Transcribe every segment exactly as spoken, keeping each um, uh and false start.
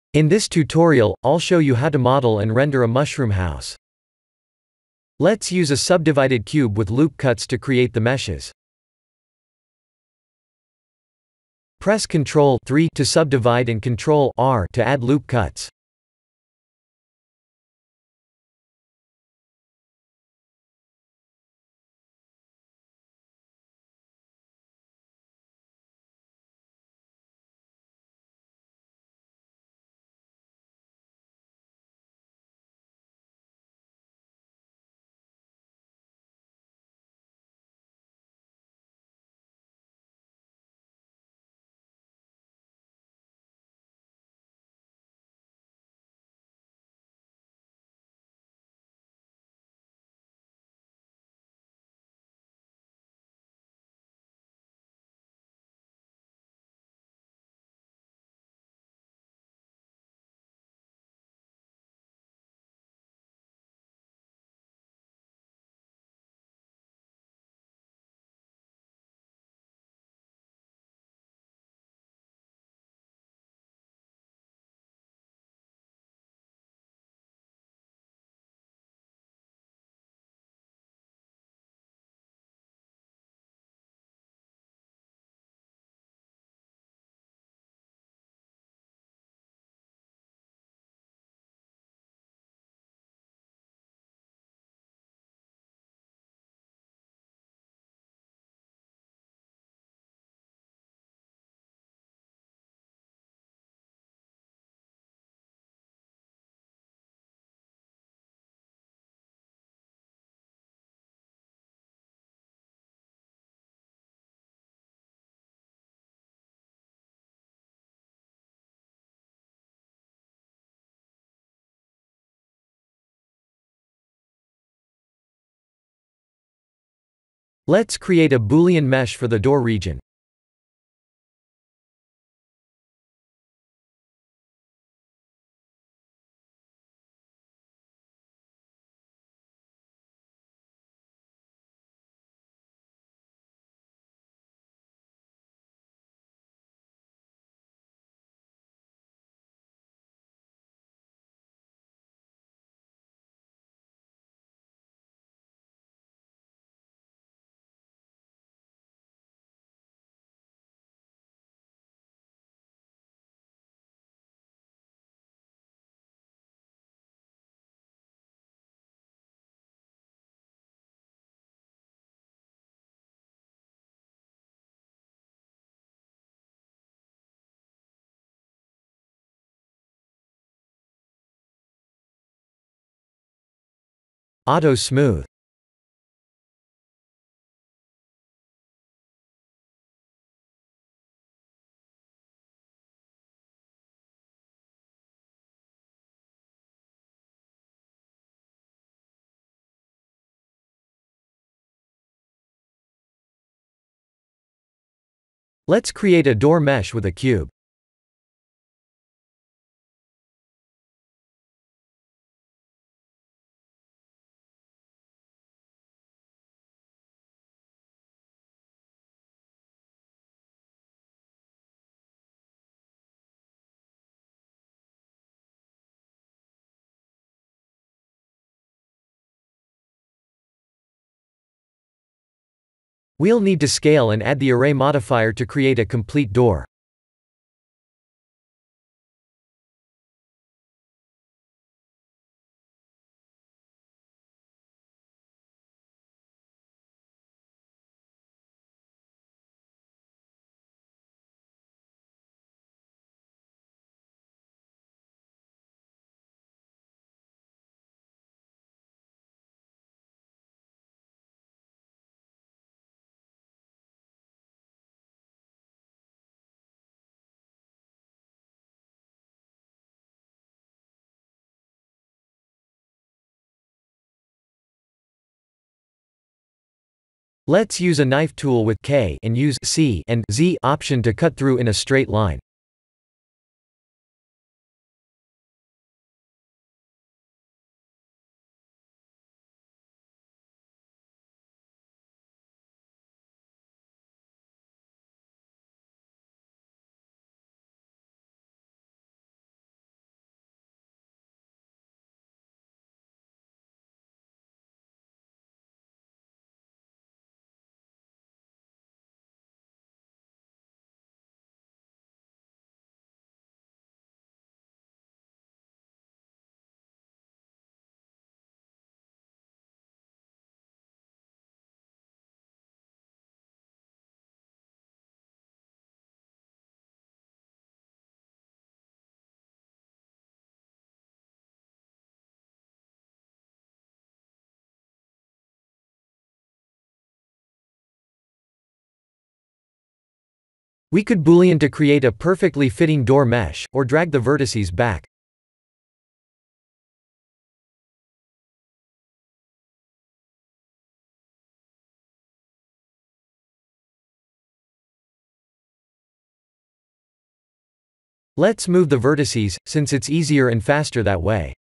In this tutorial, I'll show you how to model and render a mushroom house. Let's use a subdivided cube with loop cuts to create the meshes. Press control three to subdivide and control R to add loop cuts. Let's create a Boolean mesh for the door region. Auto Smooth. Let's create a door mesh with a cube. We'll need to scale and add the array modifier to create a complete door. Let's use a knife tool with K and use C and Z option to cut through in a straight line. We could boolean to create a perfectly fitting door mesh, or drag the vertices back. Let's move the vertices, since it's easier and faster that way.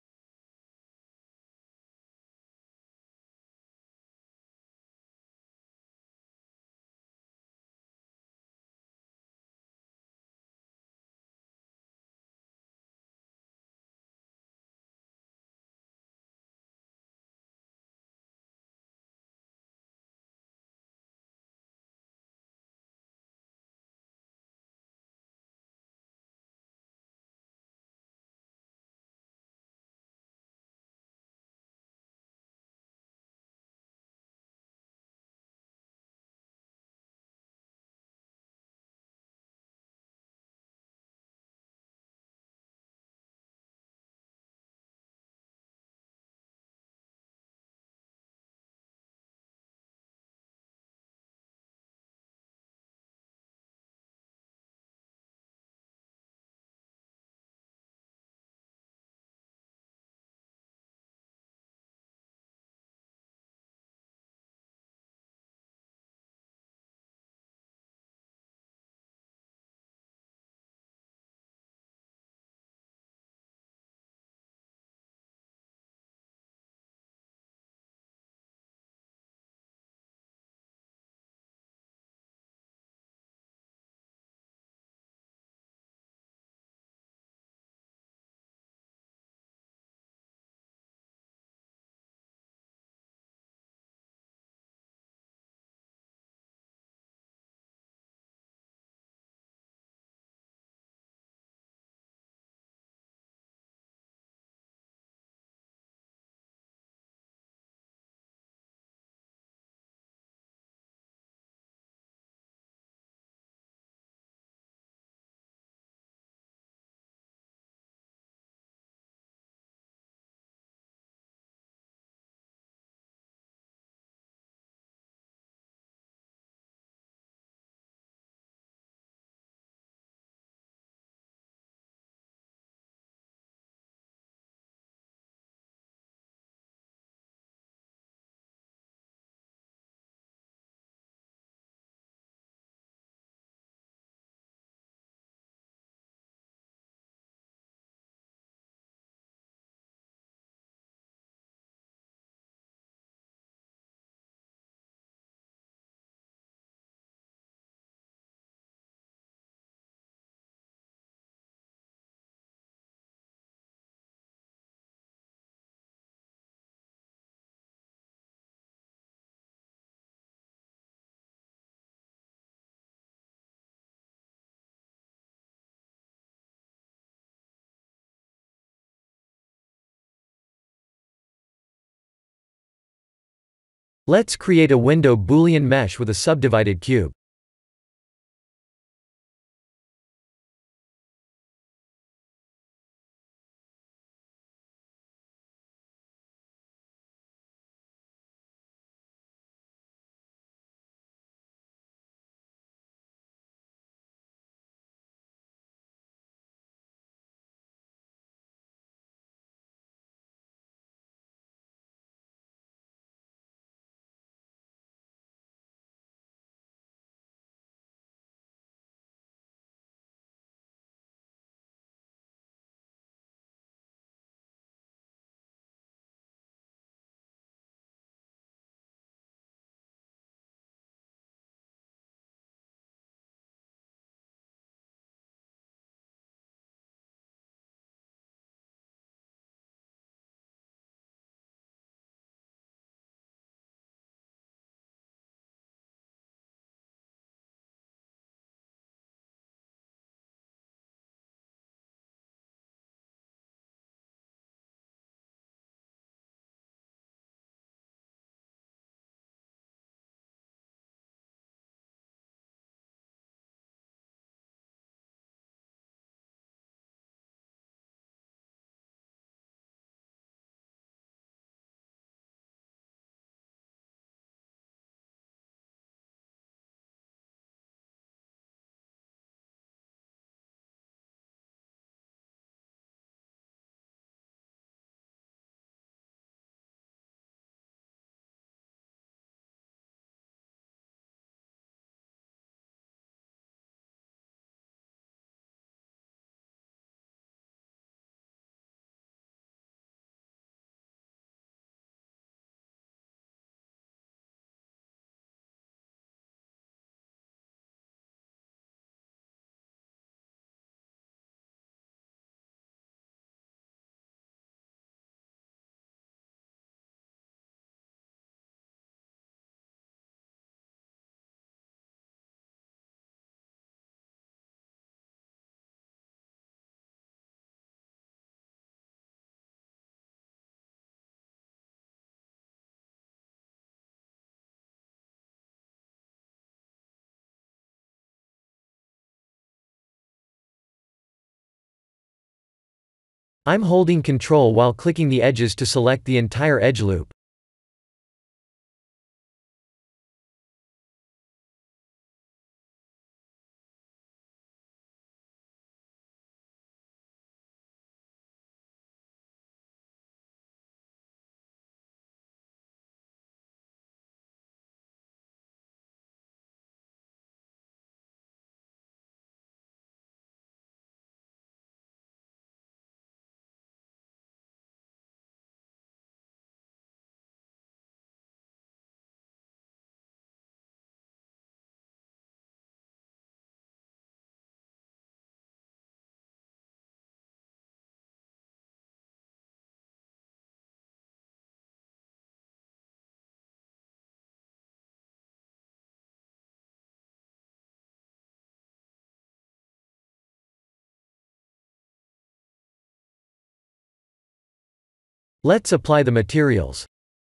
Let's create a window Boolean mesh with a subdivided cube. I'm holding Control while clicking the edges to select the entire edge loop. Let's apply the materials.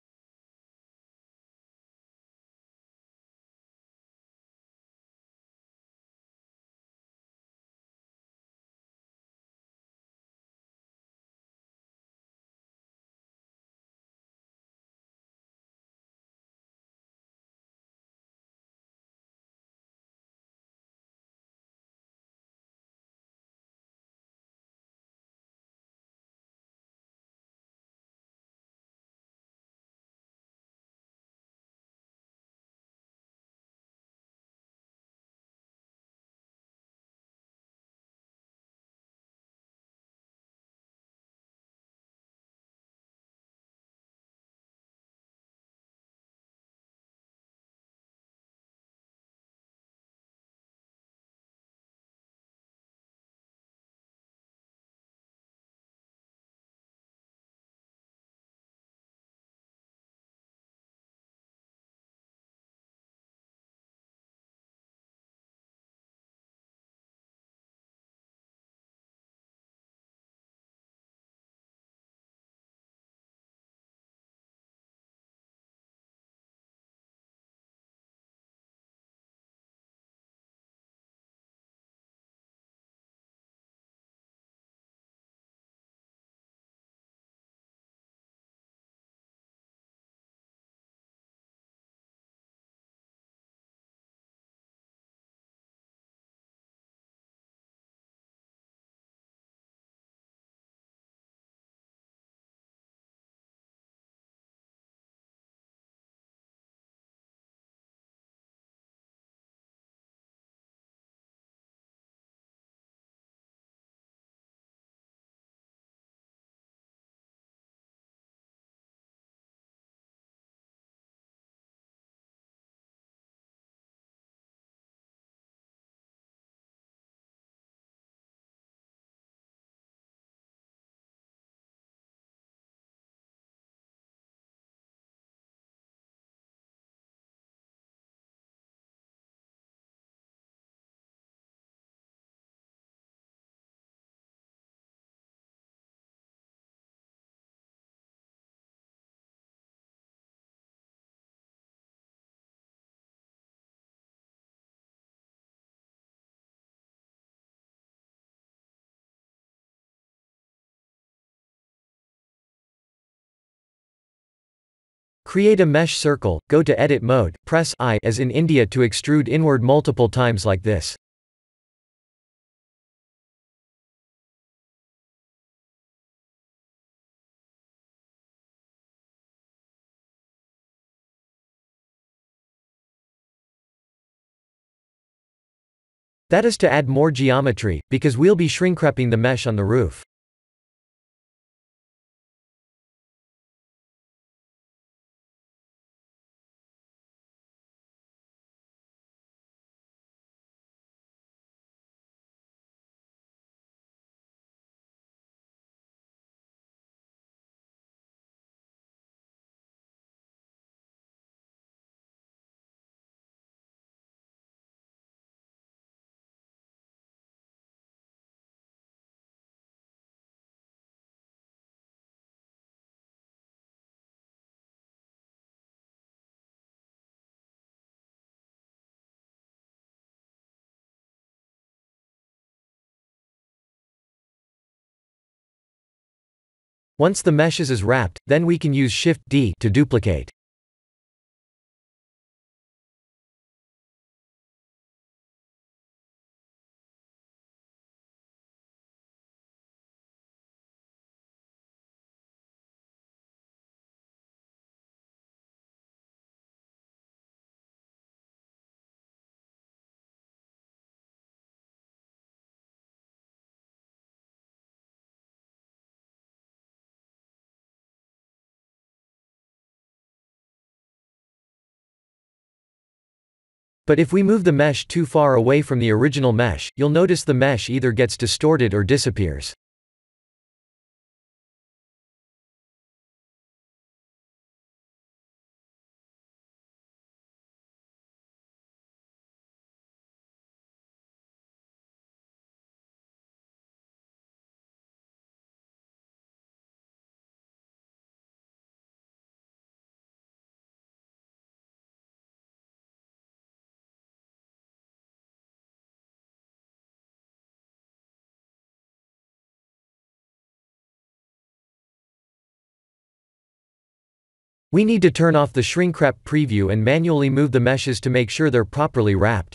Create a mesh circle, go to Edit Mode, press I as in India to extrude inward multiple times like this. That is to add more geometry, because we'll be shrink-wrapping the mesh on the roof. Once the meshes is wrapped, then we can use Shift D to duplicate. But if we move the mesh too far away from the original mesh, you'll notice the mesh either gets distorted or disappears. We need to turn off the shrink-wrap preview and manually move the meshes to make sure they're properly wrapped.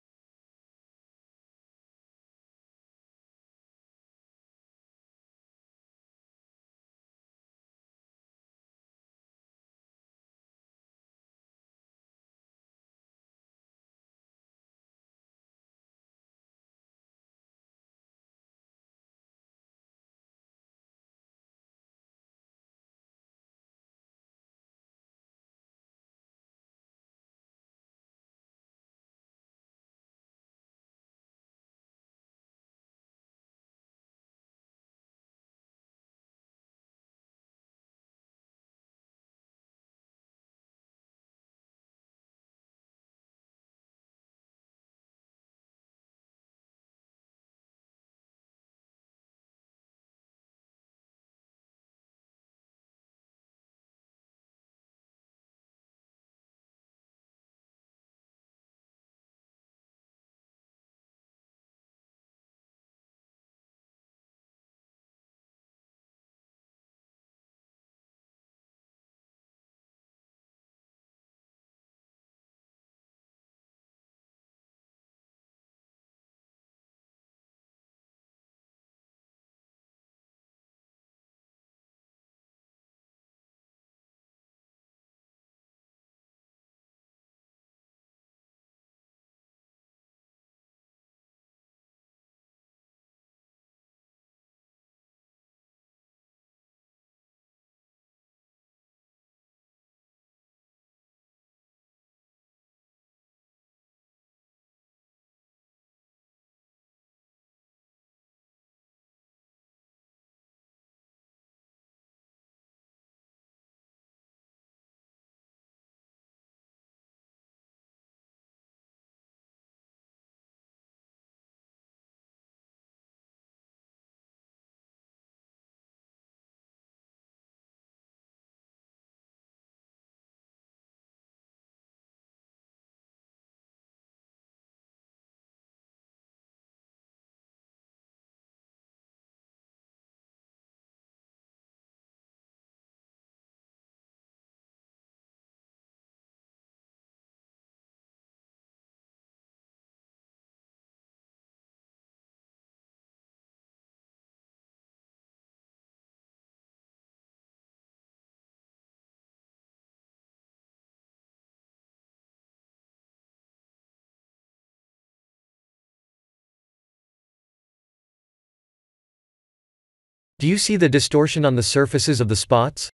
Do you see the distortion on the surfaces of the spots?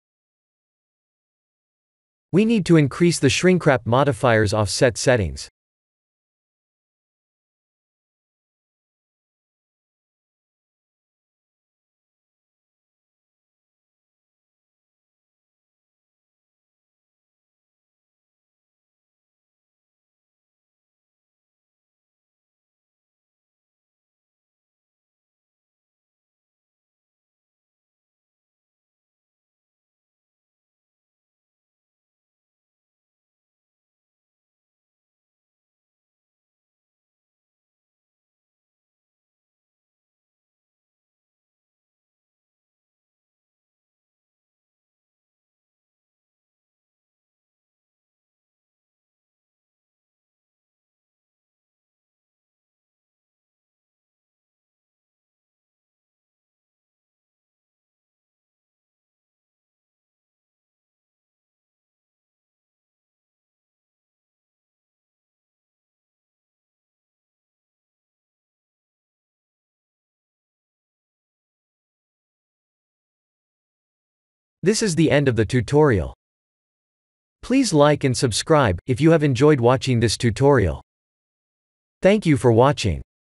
We need to increase the shrink-wrap modifier's offset settings. This is the end of the tutorial. Please like and subscribe if you have enjoyed watching this tutorial. Thank you for watching.